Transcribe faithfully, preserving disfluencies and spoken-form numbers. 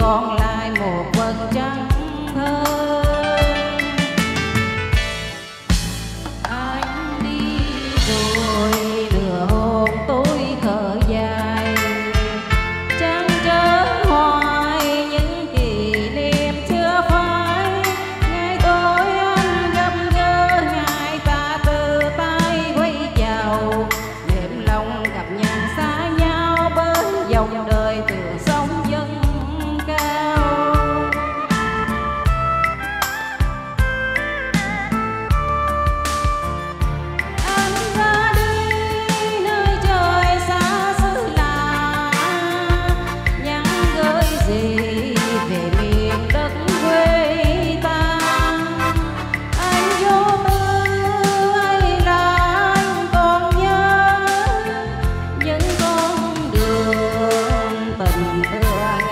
còn lại một vật trắng hơn. Anh đi rồi lừa hồn tôi thở dài, trăn trở hoài những kỷ niệm chưa phai. Ngày tối anh gặp gỡ ngài ta từ tay quay chào, đêm lòng gặp nhau xa nhau bởi dòng đời từ sông dâng cao. Anh ra đi nơi trời xa xứ lạ, nhắn gửi gì về miền đất quê ta. Anh vô tư hay là anh còn nhớ những con đường tình thương